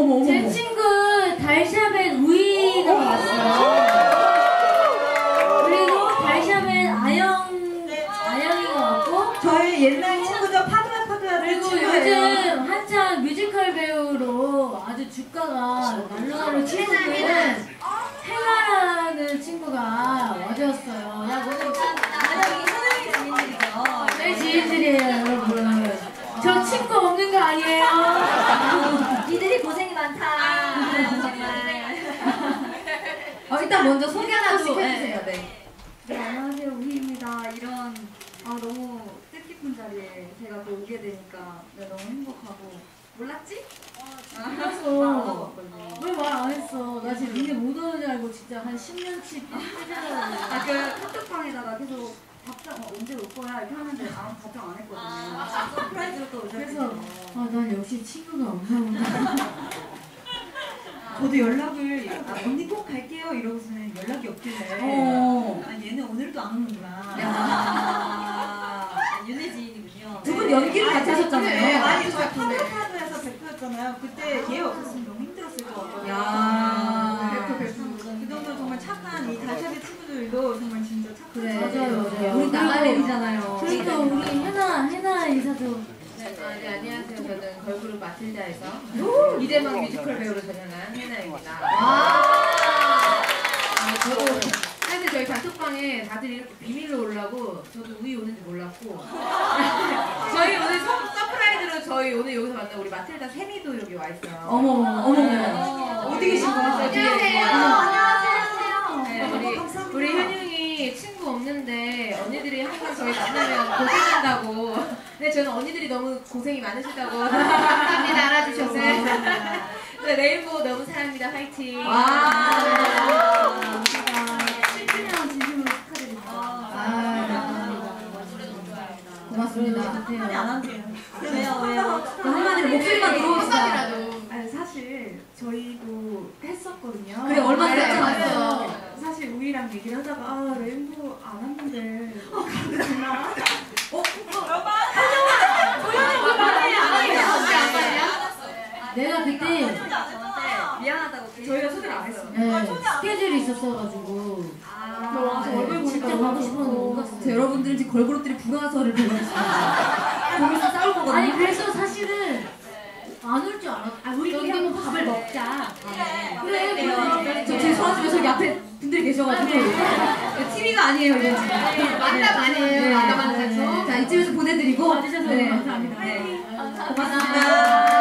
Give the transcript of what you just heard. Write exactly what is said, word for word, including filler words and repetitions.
어머 어머. 제 친구 달샤벳 우이가 왔어요. 그리고 달샤벳 아영 아영이가 왔고 저희 옛날 친구죠. 파도야 파도야. 그리고 요즘 한창 뮤지컬 배우로 아주 주가가 날로날로 치고 있는 헬라라는 친구가 와주었어요. 야, 오늘 나는 현아의 지인들이죠. 내 지인들이에요, 여러분. 저 친구 없는 거 아니에요? 니들이 고생이 많다. 정말. 어, 일단 먼저 소개 하나씩 나도, 해주세요. 네. 네, 안녕하세요. 우희입니다. 이런 아 너무 뜻깊은 자리에 제가 또 오게 되니까 네, 너무 행복하고 몰랐지? 그래서 알아봤거든요. 왜 말 안 했어? 나 지금 니네 못 오는 줄 알고 진짜 한 십 년치 아그 카톡방에다가 계속 답장 어, 언제 올 거야 이렇게 하는데 아무 답장 안 했거든요. 서프라이즈로 또 그래서 오셨거든요. 아, 난 역시 친구가 없나 보다. 저도 연락을 아, 언니 꼭 갈게요 이러고서는 연락이 없길래 어. 아, 얘는 오늘도 안 오는구나. 야, 윤혜 지인이군요. 두 분 연기를 같이 하셨잖아요. 네, 아니 저 파도파도에서 베프였잖아요. 그때 얘 없었으면 너무 힘들었을 것 같아요. 야. 베프 베프. 그 정도로 정말 착한 이 달샤벳 친구들도 정말 진짜 착한. 그래, 친구들. 맞아요, 맞아요. 우리 나가레이잖아요. 그러니까 우리 해나 해나 인사도. 네, 아, 네, 안녕하세요. 저는 걸그룹 마틸다에서 이대망 뮤지컬 배우로 전향한 해나입니다. 아, 저도 사실 저희 단톡방에 다들 이렇게 비밀로 오려고 저도 우이 오는지 몰랐고 저희 오늘 서, 서프라이즈로 저희 오늘 여기서 만난 우리 마틸다 세미도 여기 와 있어요. 어머 어머 네. 어머 어디 계신 거예요? 저 뒤에 안녕하세요. 네, 우리 우리 현웅이 친구 없는데 언니들이 항상 저희 만나면 고생한다고. 근데 저는 언니들이 너무 고생이 많으시다고. 감사합니다. 알아주셔서. 네, 레인보우 너무 사랑합니다. 화이팅. 와. 칠 주년 진심으로 축하드립니다. 아, 고맙습니다. 한마디 안 한대요. 왜요, 왜요? 한마디로 목소리만 들어오시다. 한마디라도. 아니, 사실 저희도 했었거든요. 그래 얼마 전에 네, 했잖아요. 맞아요. 사실 우리랑 얘기를 하다가 아 레인보우 안 왔는데 가도 되나? 어? 내가 그때 미안하다고 저희가 초대를 안 했어요. 네, 스케줄이 있었어가지고 아, 와서 얼굴 보니까 진짜 가고 싶었는데 못 갔어요. 여러분들은 지금 걸그룹들이 불화설을 보고 있습니다. 거기서 싸울 거거든요. 아니 그래서 사실은 안 올 줄 알았어. 아 우리끼리 한번 밥을 먹자. 그래 그래. 저 죄송하지만 저기 앞에 분들이 계셔가지고 티비가 아니에요 이건 지금. 만남 아니에요. 만남 안 가죠. 자 이쯤에서 보내드리고 와주셔서 네. 감사합니다. 네. 화이팅. 고맙습니다.